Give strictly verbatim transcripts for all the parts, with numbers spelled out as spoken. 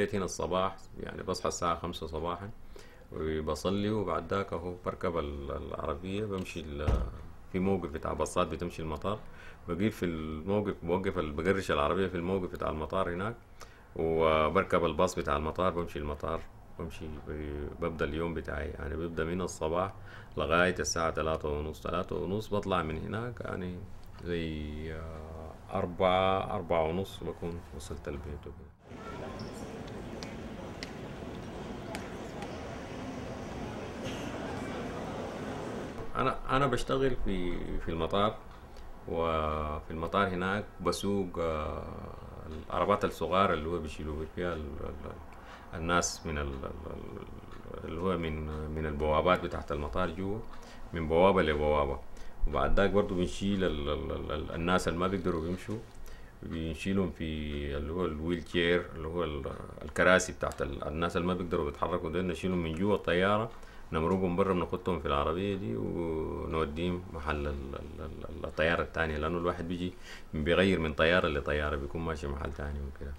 البيت هنا الصباح، يعني بصحى الساعة خمسة صباحا وبصلي، وبعد ذاك اهو بركب ال- العربية بمشي ال- في موقف بتاع باصات بتمشي المطار، بجيب في الموقف بوقف ال- بقرش العربية في الموقف بتاع المطار هناك، وبركب الباص بتاع المطار بمشي المطار، بمشي ب- ببدأ اليوم بتاعي، يعني بيبدأ من الصباح لغاية الساعة تلاتة ونص. تلاتة ونص بطلع من هناك، يعني زي آه، أربعة أربعة ونص بكون وصلت البيت وكده. أنا أنا بشتغل في في المطار، وفي المطار هناك بسوق آه، العربات الصغار اللي هو بيشيلوا فيها ال- ال- الناس من ال- ال- اللي هو من من البوابات بتاعت المطار جوا، من بوابة لبوابة. وبعد ذاك برضو بنشيل ال ال ال الناس اللي ما بيقدروا يمشوا، بنشيلهم في اللي هو الويل تشير، اللي هو ال- الكراسي بتاعت ال- الناس اللي ما بيقدروا يتحركوا، دول نشيلهم من جوا الطيارة، نمرقهم برا، بنخدهم في العربية دي ونوديهم محل ال- ال- ال- الطيارة التانية، لأنه الواحد بيجي بيغير من طيارة لطيارة، بيكون ماشي محل تاني وكده.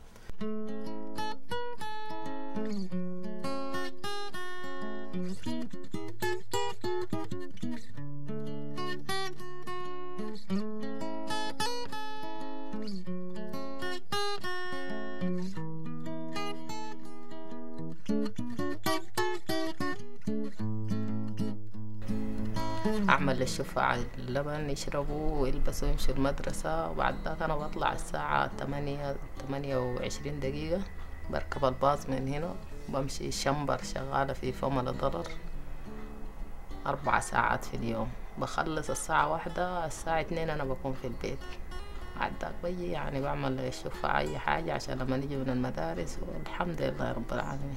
أعمل للشفاعة اللبن يشربوا ويلبسوا يمشوا المدرسة، وبعد ذاك أنا بطلع الساعة تمانية تمانية وعشرين دقيقة، بركب الباص من هنا بمشي الشمبر، شغالة في فم ضرر أربع ساعات في اليوم، بخلص الساعة واحدة، الساعة اتنين أنا بكون في البيت. بعد ذاك بجي يعني بعمل للشفاعة أي حاجة عشان لما نيجي من المدارس، والحمد لله رب العالمين.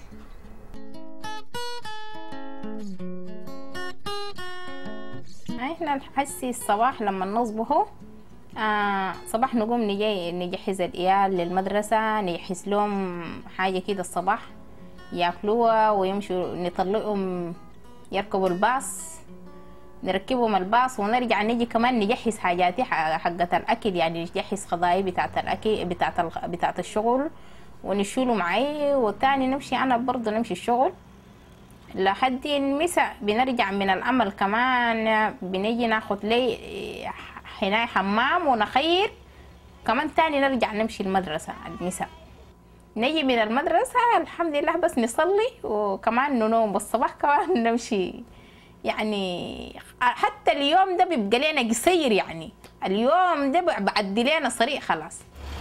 احنا نحسي الصباح لما نصبحوا آه صباح نقوم نجي نجهز العيال للمدرسة، نجهز لهم حاجة كده الصباح ياكلوها ويمشوا، نطلعهم يركبوا الباص، نركبهم الباص ونرجع نجي كمان نجهز حاجاتي حقة الأكل، يعني نجهز خضاي بتاعة الأكل بتاعة بتاعة الشغل ونشيله معي، والتاني نمشي أنا برضه نمشي الشغل لحد المساء، بنرجع من العمل كمان بنيجي ناخد لي هنا حمام ونخير كمان، تاني نرجع نمشي المدرسة المساء، نيجي من المدرسة الحمد لله بس نصلي وكمان ننوم، بالصباح كمان نمشي. يعني حتى اليوم ده بيبقى لنا قصير، يعني اليوم ده بعدي لنا صريح خلاص.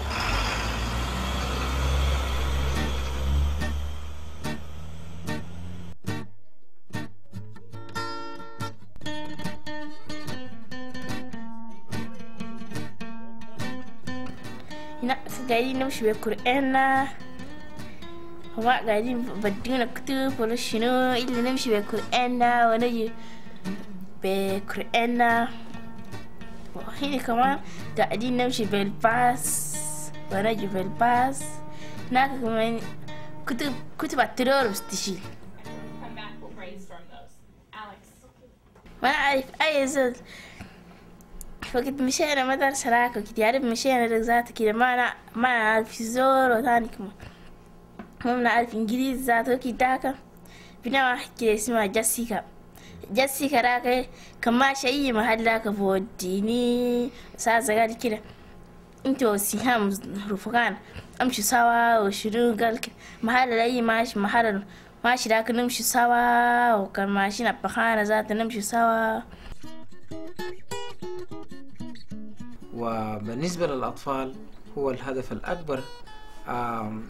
هنا قاعدين نمشي بقرآننا، هما قاعدين بدينا كتب ولا شنو إلا نمشي بقرآننا ونجي بقرآننا. وهنا كمان قاعدين نمشي بالباص ونجي بالباص. هناك كمان كتب كتب الترور بستشيل. ما أعرف أي زول فقد مشينا مدرسة راك وكده، يعرف مشينا ذاته كده، ما أنا ما نعرف زور وثاني كمان ما بنعرف إنجليزي ذاته كده. بنا واحد كده اسمها جيسيكا، جيسيكا راك كماشي أي محل راك بوديني ساسا قال كده انت وسهام رفقان امشي سوا وشنو، قال كده محل أي ماشي محل ماشي راك نمشي سوا، وكان ماشيين بخانة ذات نمشي سوا. وبالنسبة للأطفال هو الهدف الأكبر آم،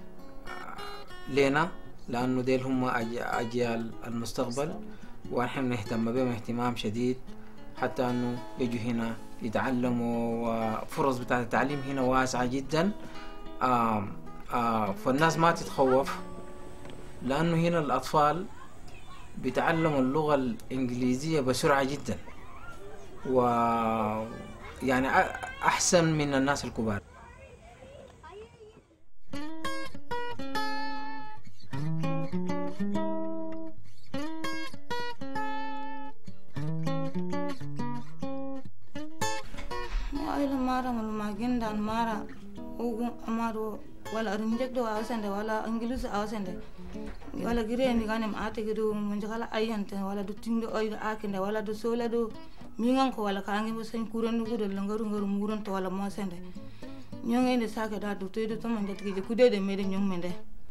لنا، لأنه ديل هم أج- أجيال المستقبل، ونحن نهتم بهم اهتمام شديد حتى أنه يجوا هنا يتعلموا، وفرص بتاعة التعليم هنا واسعة جدا. آم، آم، فالناس ما تتخوف، لأنه هنا الأطفال بيتعلموا اللغة الإنجليزية بسرعة جدا، و يعني أ- أحسن من الناس الكبار. Aile mara mal magindan mara ugu amaru wala rinjek do awsende wala ingilus awsende wala girendi ganem ate gido munjala ayante wala do tindo oy akende wala do sola do mingan ko wala kangi mo sen kuran do do ngaru ngaru muron to wala mo sende nyongende saka da do to do to man jatigi kude de mede nyong mende.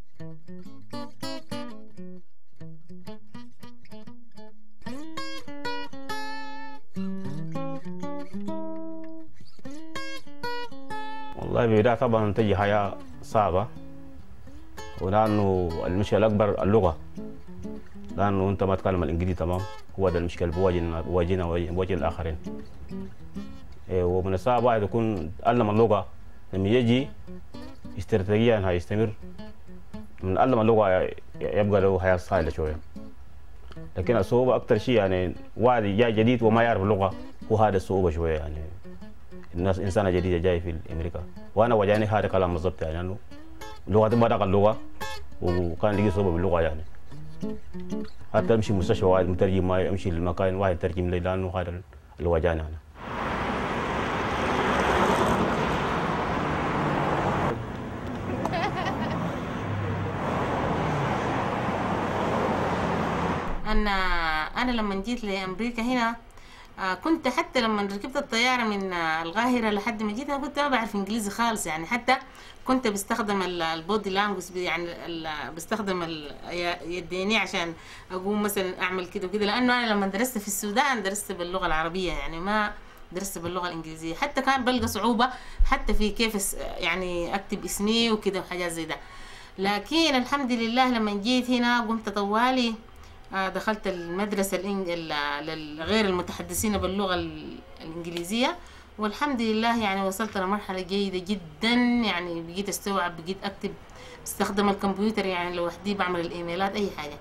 والله بداية طبعا تجي حياة صعبة، ولأنه المشكلة الأكبر اللغة، لأنه أنت ما تتكلم الإنجليزي تمام، هو ده المشكلة بواجهنا بواجهنا بواجه الآخرين. إيه ومن الصعب واحد يكون تعلم اللغة لما يجي استراتيجيا هيستمر، من علم اللغة يبقى له حياة سهلة شوية. لكن الصعوبة أكثر شيء يعني واحد جاي جديد وما يعرف اللغة، هو هذا الصعوبة شوية يعني. الناس إنسانة جديدة جاي في أمريكا، وأنا وجاني هذا كلام بالضبط يعني إنه لغة ما دخل اللغة وكان لي صعوبة باللغة يعني. حتى أمشي مستشفى واحد مترجم ما أمشي لمكان واحد ترجم لي لأنه هذا اللي وجاني أنا. أنا أنا لما جيت لأمريكا هنا آه كنت حتى لما ركبت الطيارة من آه القاهرة لحد ما جيت أنا كنت ما بعرف إنجليزي خالص يعني. حتى كنت بستخدم البودي لانجوج يعني بستخدم يديني عشان أقوم مثلا أعمل كده وكده، لأنه أنا لما درست في السودان درست باللغة العربية يعني ما درست باللغة الإنجليزية. حتى كان بلقى صعوبة حتى في كيف يعني أكتب اسمي وكده وحاجات زي ده. لكن الحمد لله لما جيت هنا قمت طوالي دخلت المدرسة لغير المتحدثين باللغة الإنجليزية، والحمد لله يعني وصلت لمرحلة جيدة جدا يعني. بقيت استوعب، بقيت أكتب، استخدم الكمبيوتر يعني لوحدي، بعمل الإيميلات أي حاجة.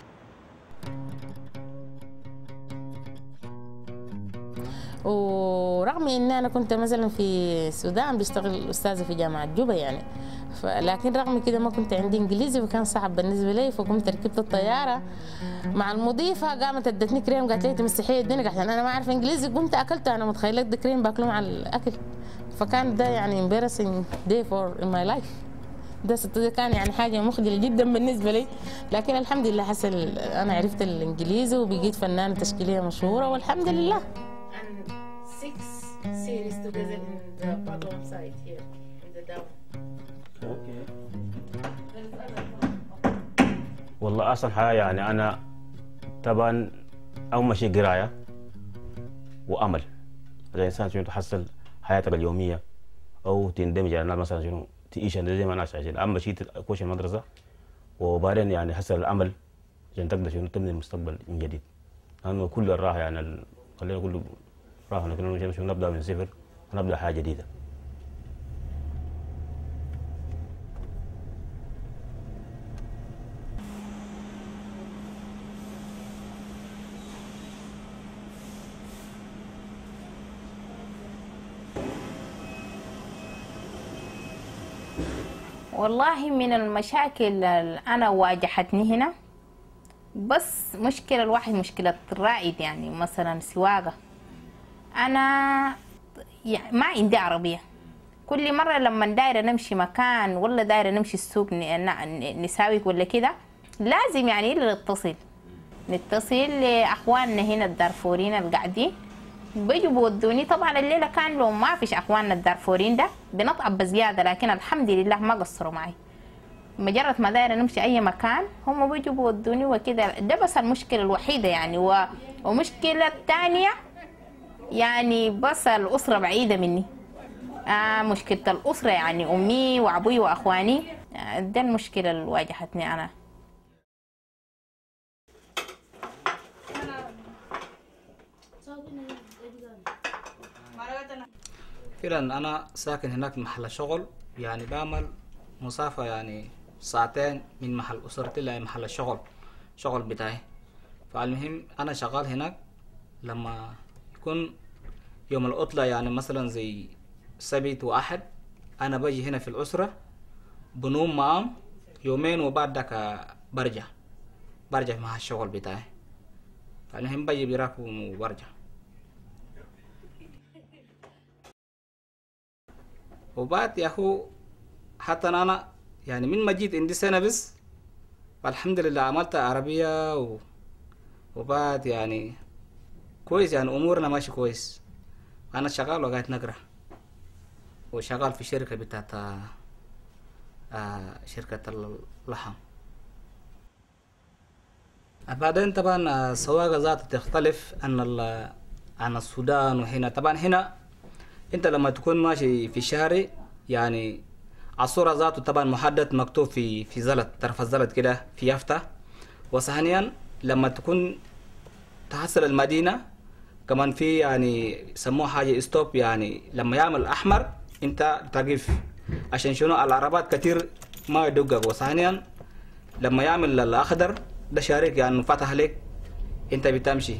ورغم إن أنا كنت مثلا في السودان بشتغل أستاذة في جامعة جوبا يعني، لكن رغم كده ما كنت عندي انجليزي وكان صعب بالنسبه لي. فقمت ركبت الطياره مع المضيفه، قامت ادتني كريم قالت لي مستحيل ادينك عشان انا ما اعرف انجليزي. قمت اكلته، انا متخيله ده كريم باكله مع الاكل. فكان ده يعني embarrassing day for in my life. ده ده كان يعني حاجه مخجله جدا بالنسبه لي، لكن الحمد لله حصل انا عرفت الانجليزي وبقيت فنانه تشكيليه مشهوره والحمد لله. And six series together in the bottom side here in the down. والله أحسن حاجة يعني أنا طبعا أول شيء قراية وأمل. الإنسان شنو تحصل حياتك اليومية أو تندمج على الناس مثلا شنو تعيش زي ما الناس عايشين. أهم شيء تخش المدرسة وبعدين يعني حصل الأمل عشان تقدر شنو تبني المستقبل من جديد. لأنه كل الراحة يعني خلينا كل راحة لكن شنو نبدأ من صفر ونبدأ حاجة جديدة. والله من المشاكل اللي أنا واجهتني هنا بس مشكلة الواحد مشكلة الرائد يعني مثلا سواقة. أنا يعني ما عندي عربية، كل مرة لما دايرة نمشي مكان ولا دايرة نمشي السوق نساوي ولا كده لازم يعني إلا نتصل نتصل لأخواننا هنا الدارفوريين القاعدين بيجوا بودوني. طبعا الليله كان لو ما فيش اخواننا الدارفورين ده بنطعب بزياده، لكن الحمد لله ما قصروا معي. مجرد ما دايره نمشي اي مكان هم بيجوا بودوني وكده. ده بس المشكله الوحيده يعني و... ومشكله الثانيه يعني بس الاسره بعيده مني. آه مشكله الاسره يعني امي وابوي واخواني. آه ده المشكله اللي واجهتني انا. فعلا أنا ساكن هناك محل شغل يعني بعمل مسافة يعني ساعتين من محل أسرتي لمحل الشغل شغل بتاعي. فالمهم أنا شغال هناك لما يكون يوم العطلة يعني مثلا زي سبت وأحد أنا بجي هنا في الأسرة بنوم معهم يومين وبعد ذاك برجع برجع مع الشغل بتاعي. فالمهم بجي براكم وبرجع. وبعد يا أخو حتى أنا يعني من ما جيت عندي سنة بس والحمد لله عملت عربية و... وبعد يعني كويس، يعني أمورنا ماشي كويس. أنا شغال وقاعد نقرأ وشغال في شركة بتاعت آه شركة اللحم. بعدين طبعا السواقة ذاتها تختلف عن عن السودان. وهنا طبعا هنا انت لما تكون ماشي في شارع يعني الصورة ذاته طبعا محدد مكتوب في في زلط، طرف الزلط كده في يافطة. وثانيا لما تكون تحصل المدينة كمان في يعني يسموها حاجة ستوب، يعني لما يعمل أحمر انت تقف عشان شنو العربات كتير ما يدقق. وثانيا لما يعمل الأخضر ده شارك يعني فتح لك انت بتمشي.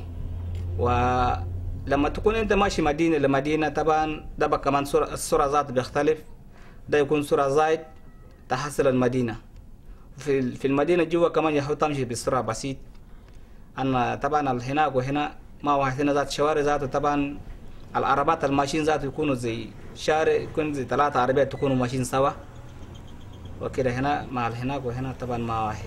ولما تكون انت ماشي مدينة لمدينة طبعا ده بقى كمان السرعة ذات بيختلف، ده يكون سرعة زايد تحصل المدينة. في في المدينة جوا كمان يحاول تمشي بسرعة بسيط. أنا طبعا هناك وهنا ما واحد هنا ذات شوارع ذاته طبعا العربات الماشيين ذاته يكونوا زي شارع، يكون زي ثلاثة عربيات تكونوا ماشيين سوا وكده. هنا مع هناك وهنا طبعا ما واحد.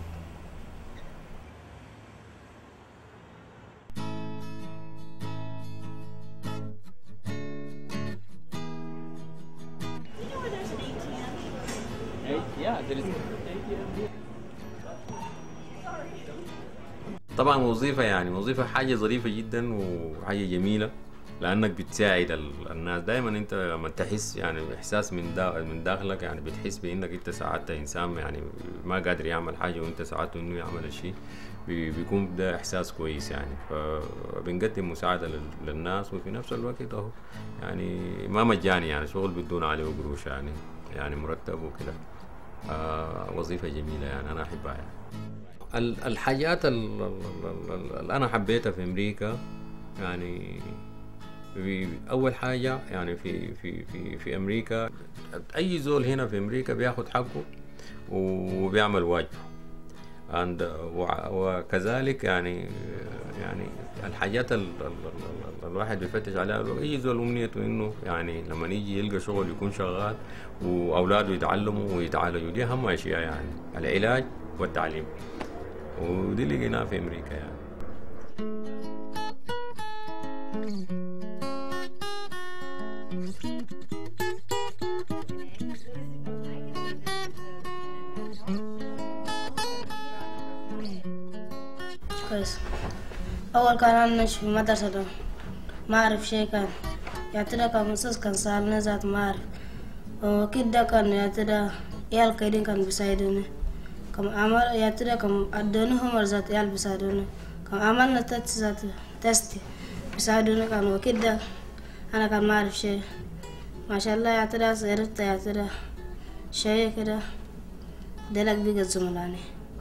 طبعا وظيفة يعني وظيفة حاجة ظريفة جدا وحاجة جميلة، لأنك بتساعد الناس. دائما أنت لما تحس يعني إحساس من دا من داخلك، يعني بتحس بأنك أنت ساعدت إنسان يعني ما قادر يعمل حاجة وأنت ساعدته إنه يعمل الشيء، بيكون ده إحساس كويس يعني. فبنقدم مساعدة للناس وفي نفس الوقت أهو يعني ما مجاني، يعني شغل بدون عليه قروش يعني يعني مرتب وكده. آه وظيفة جميلة يعني أنا أحبها يعني. الحاجات اللي أنا حبيتها في أمريكا يعني أول حاجة يعني في في في في أمريكا أي زول هنا في أمريكا بياخد حقه وبيعمل واجبه. وكذلك يعني يعني الحاجات اللي الواحد بيفتش عليها أي زول أمنيته إنه يعني لما يجي يلقى شغل يكون شغال وأولاده يتعلموا ويتعالجوا. دي أهم أشياء يعني العلاج والتعليم، ودي اللي لقيناها في أمريكا يعني. كويس. أول كان أنا في مدرسة ده ما أعرف شيء، كان يعتدى كان مصص كان سالنا ذات ما أعرف، وكده كان يعتدى يال كيدين كان بيساعدوني. كم عمل يعتدى كم أدوني هم ذات يال بيساعدوني. كم عملنا تست ذات تست بيساعدوني كان، وكده أنا كان ما أعرف شيء. ما شاء الله يعتدى عرفت يعتدى شيء كده دلك بيجي زملاني.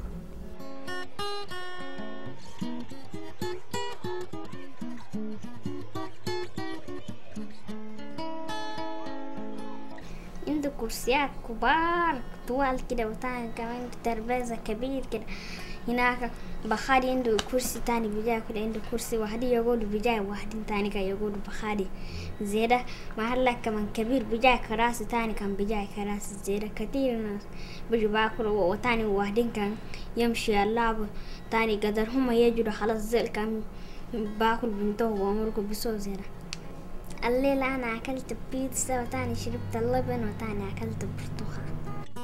عنده كرسيات كبار طوال كده، وتاني كمان ترابيزة كبير كده. هناك بخاري عنده كرسي تاني بجاي كده، عنده كرسي واحد يقول بجاي واحد تاني كان يقول بخاري زيادة. محل كمان كبير بجاي كراسي تاني كان بجاي كراسي زيادة. كتير ناس بيجوا باكلوا، وتاني واحدين كان يمشي اللعب تاني قدر هم يجوا خلاص زي كان باكل بنته وعمركم بسوا زيادة. الليلة أنا أكلت بيتزا، وتاني شربت اللبن، وتاني أكلت برتقال.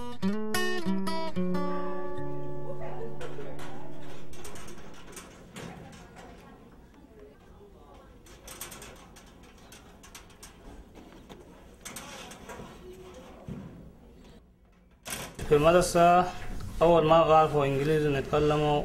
في المدرسة أول ما بعرفوا إنجليزي نتكلموا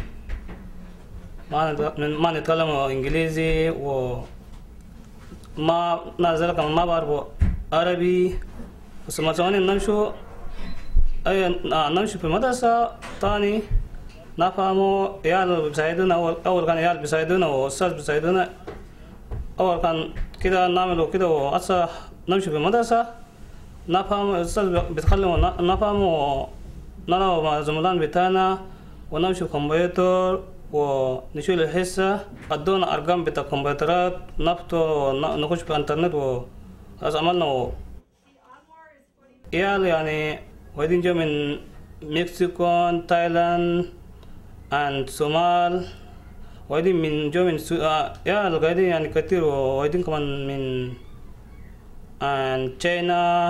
ما ما نتكلموا إنجليزي، و ما نازل كمان ما بعرفوا عربي. وسمعتوني نمشوا أي نمشي في المدرسة تاني نفهموا عيال بيساعدونا. أول أول كان عيال بيساعدونا وأستاذ بيساعدونا. أول كان كده نعملوا كده، وأصلا نمشي في المدرسة نفهم الأستاذ بيتكلم نفهم، ونرى مع زملائنا بتاعنا ونمشي الكمبيوتر ونشيل الحصة. ادونا ارقام بتاع الكمبيوترات نفتو نخش في الانترنت، و عملنا عيال يعني وبعدين جو من مكسيكو تايلاند and صومال وبعدين من جو من سو... آه يا القاعدين يعني كتير وبعدين كمان من and China.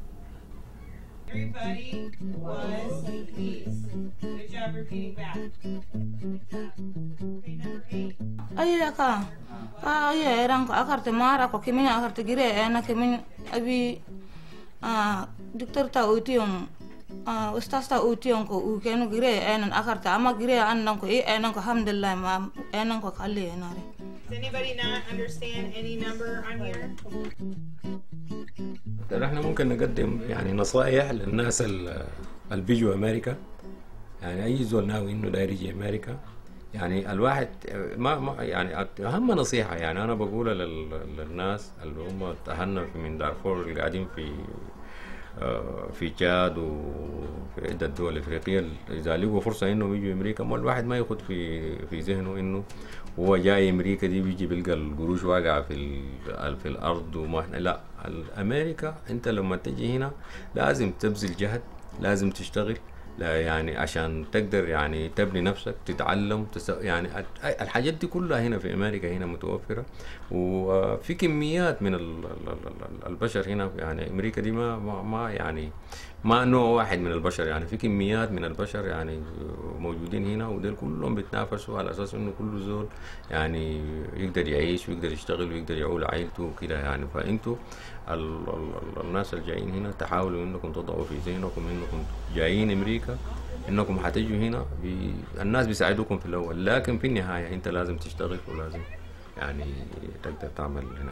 Everybody was please. Good job repeating back. Okay, number eight. Ay ka. Ay erang ko akarte mara ko kimin akarte gire ena kimin abi ah doktor ta utiong ah ustaz ta utiong ko u kenu gire ena akarte ama gire annan ko e ena ko alhamdulillah ma ena ko khalle enare. Does anybody not understand any number on here? احنا ممكن نقدم يعني نصائح للناس اللي بيجوا امريكا، يعني اي زول ناوي انه داير يجي امريكا، يعني الواحد ما, ما يعني اهم نصيحه يعني انا بقولها للناس اللي هم تهنوا من دارفور اللي قاعدين في في تشاد وفي عده دول افريقيه، اذا لقوا فرصه انهم يجوا امريكا ما الواحد ما ياخذ في في ذهنه انه هو جاي امريكا دي بيجي بيلقى القروش واقعه في في الارض وما احنا لا. امريكا انت لما تجي هنا لازم تبذل جهد، لازم تشتغل لا يعني عشان تقدر يعني تبني نفسك، تتعلم تس... يعني الحاجات دي كلها هنا في امريكا هنا متوفره، وفي كميات من البشر هنا. يعني امريكا دي ما ما يعني ما نوع واحد من البشر، يعني في كميات من البشر يعني موجودين هنا، ودول كلهم بيتنافسوا على اساس انه كل زول يعني يقدر يعيش ويقدر يشتغل ويقدر يعول عائلته وكده يعني. فانتوا ال ال الناس اللي جايين هنا تحاولوا انكم تضعوا في ذهنكم انكم جايين امريكا انكم حتجوا هنا بي الناس بيساعدوكم في الاول، لكن في النهايه انت لازم تشتغل ولازم يعني تقدر تعمل هناك.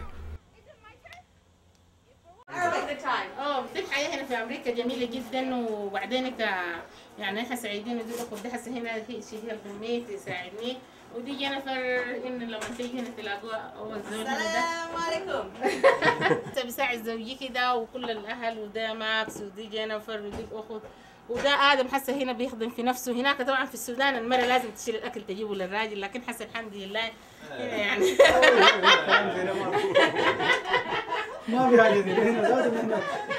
اه في الحياه هنا في امريكا جميله جدا، وبعدين يعني احنا سعيدين ودي اخد دي هسه هنا هي شيء البنيت يساعدني، ودي جينيفر ان لما تيجي هنا تلاقوها اول زوج. السلام عليكم. انت بيساعد زوجي كده وكل الاهل، وده ماكس ودي جينيفر ودي الاخت، وده ادم حسه هنا بيخدم في نفسه. هناك طبعا في السودان المرأة لازم تشيل الاكل تجيبه للراجل، لكن حسه الحمد لله هنا يعني ما في حاجه زي هنا لازم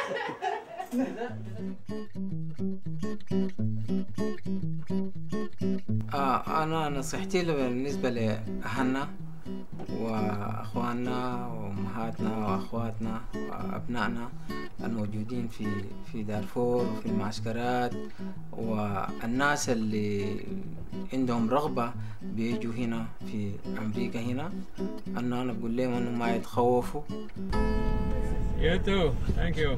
آه أنا نصيحتي بالنسبة لأهلنا وأخواننا وأمهاتنا وأخواتنا وأبنائنا الموجودين في في دارفور وفي المعسكرات، والناس اللي عندهم رغبة بيجوا هنا في أمريكا هنا، أنا أنا بقول لهم إنهم ما يتخوفوا. You too. Thank you.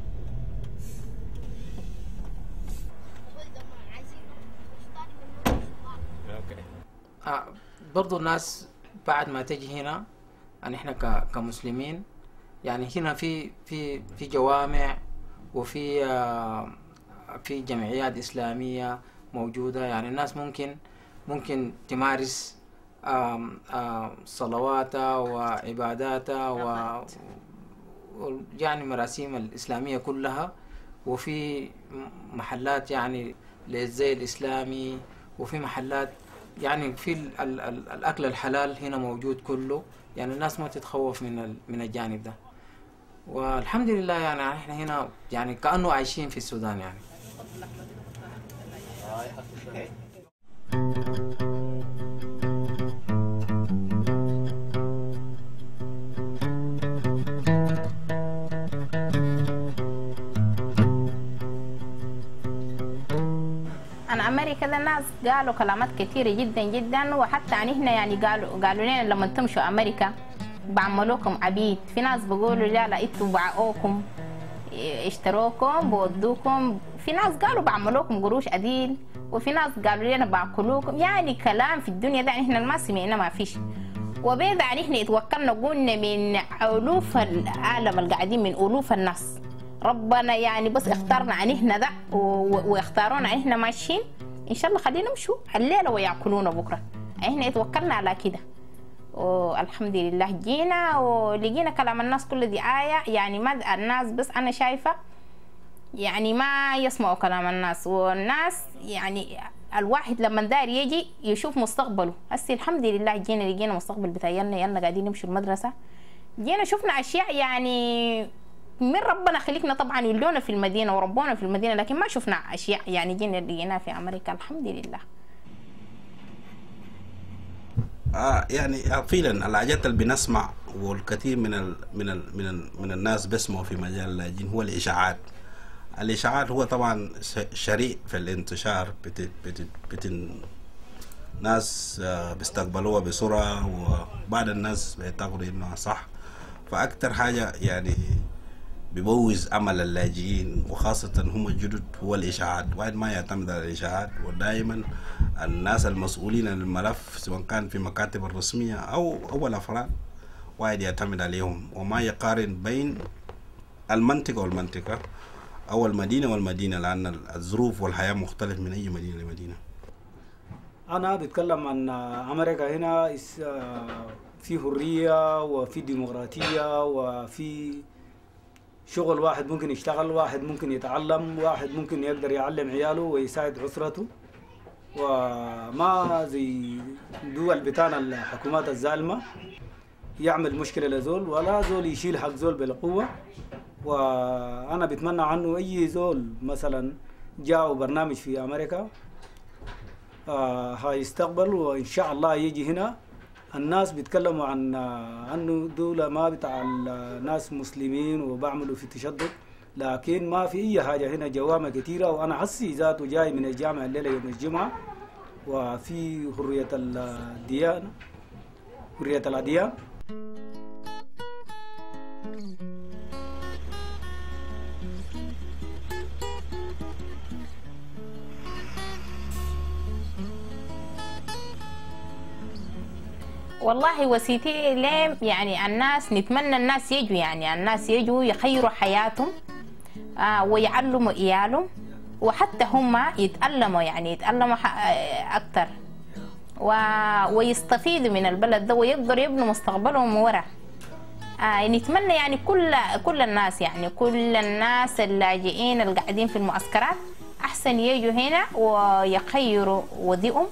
آه برضو الناس بعد ما تجي هنا يعني احنا كمسلمين يعني هنا في في في جوامع وفي آه في جمعيات إسلامية موجودة، يعني الناس ممكن ممكن تمارس آه آه صلواتها وعباداتها و يعني مراسيم الإسلامية كلها، وفي محلات يعني للزي الإسلامي، وفي محلات يعني في ال ال ال الأكل الحلال هنا موجود كله، يعني الناس ما تتخوف من من الجانب ده، والحمد لله يعني احنا هنا يعني كأنه عايشين في السودان يعني. أمريكا ده الناس قالوا كلامات كثيرة جدا جدا، وحتى عن هنا يعني قالوا قالوا لنا لما تمشوا أمريكا بعملوكم عبيد. في ناس بيقولوا لا لا انتوا باعوكم اشتروكم بودوكم، في ناس قالوا بعملوكم قروش عديل، وفي ناس قالوا لنا باكلوكم. يعني كلام في الدنيا ده احنا ما سمعنا ما فيش. وبيض يعني احنا اتوكلنا قلنا من ألوف العالم القاعدين من ألوف الناس، ربنا يعني بس اختارنا عن احنا ده واختارونا عن احنا ماشيين، ان شاء الله خلينا نمشوا الليله وياكلونا بكره. احنا اتوكلنا على كده والحمد لله جينا ولقينا كلام الناس كله دعايه، يعني ما الناس بس انا شايفه يعني ما يسمعوا كلام الناس، والناس يعني الواحد لما داير يجي يشوف مستقبله. هسه الحمد لله جينا لقينا مستقبل بتاعنا، يلا قاعدين نمشي المدرسه، جينا شفنا اشياء يعني من ربنا خلقنا طبعا ولونا في المدينة وربونا في المدينة، لكن ما شفنا أشياء يعني جينا لقيناها في أمريكا الحمد لله. آه يعني فعلا الحاجات اللي بنسمع والكثير من ال من ال من ال من الناس بيسمعوا في مجال اللاجئين هو الإشاعات. الإشاعات هو طبعا شريء في الانتشار، بت بت بت ناس بيستقبلوها بسرعة وبعض الناس بيعتقدوا إنها صح، فأكتر حاجة يعني بيبوظ أمل اللاجئين وخاصة هم الجدد هو الإشاعات. واحد ما يعتمد على الإشاعات، ودائما الناس المسؤولين عن الملف سواء كان في مكاتب الرسمية أو أو الأفراد واحد يعتمد عليهم وما يقارن بين المنطقة والمنطقة أو المدينة والمدينة، لأن الظروف والحياة مختلف من أي مدينة لمدينة. أنا بتكلم عن أمريكا هنا في حرية وفي ديمقراطية وفي شغل، واحد ممكن يشتغل، واحد ممكن يتعلم، واحد ممكن يقدر يعلم عياله ويساعد أسرته، وما زي دول بتاعنا الحكومات الظالمة يعمل مشكلة لزول ولا زول يشيل حق زول بالقوة. وأنا بتمنى عنه أي زول مثلا جاء برنامج في أمريكا آه هيستقبل وإن شاء الله يجي هنا. الناس بيتكلموا عن أنه دولة ما بتاع الناس مسلمين وبعملوا في تشدد، لكن ما في أي حاجة هنا، جوامع كثيرة. وأنا حسي ذاته جاي من الجامعة الليلة يوم الجمعة، وفي حرية الديانة حرية الأديان. والله وسيلتي ليه يعني الناس نتمنى الناس يجوا، يعني الناس يجوا يخيروا حياتهم آه ويعلموا عيالهم، وحتى هم يتألموا يعني يتألموا أكتر و... ويستفيدوا من البلد ده ويقدروا يبنوا مستقبلهم ورا. آه نتمنى يعني كل كل الناس يعني كل الناس اللاجئين اللي قاعدين في المعسكرات أحسن يجوا هنا ويخيروا وديهم.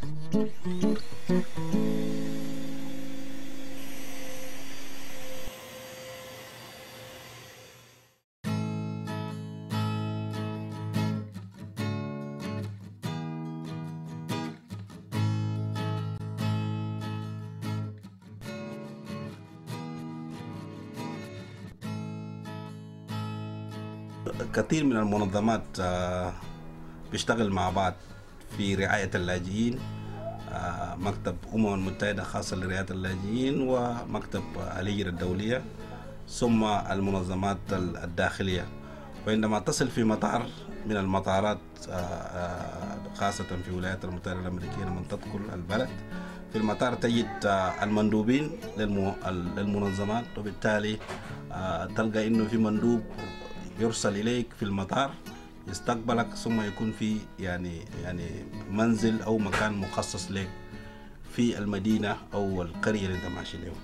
كثير من المنظمات بيشتغل مع بعض في رعاية اللاجئين، مكتب أمم المتحدة خاصة لرعاية اللاجئين ومكتب الهجرة الدولية ثم المنظمات الداخلية. وعندما تصل في مطار من المطارات خاصة في الولايات المتحدة الأمريكية لما تدخل البلد في المطار تجد المندوبين للمنظمات، وبالتالي تلقى إنه في مندوب يرسل إليك في المطار يستقبلك، ثم يكون في يعني يعني منزل أو مكان مخصص لك في المدينة أو القرية اللي أنت ماشي لهم.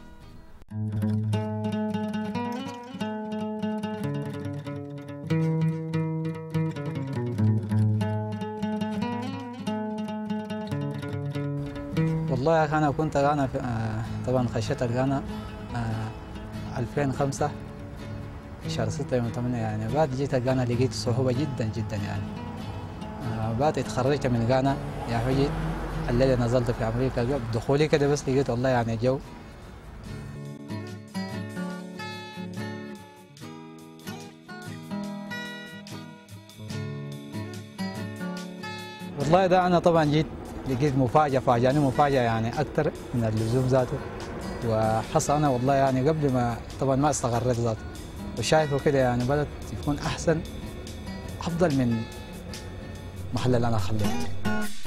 والله أنا كنت غانا طبعا خشيت الغانا ألفين وخمسة شهر ستة يوم ثمانية، يعني بعد جيت غانا لقيت صعوبة جدا جدا يعني. بعد اتخرجت من غانا يا حجي الليلة نزلت في أمريكا، دخولي كده بس لقيت والله يعني جو والله ده. أنا طبعا جيت لقيت مفاجأة، فاجأني مفاجأة يعني أكثر من اللزوم ذاته، وحس أنا والله يعني قبل ما طبعا ما استقريت ذاته، وشايفه كده يعني بلد يكون أحسن أفضل من محل اللي أنا خليته.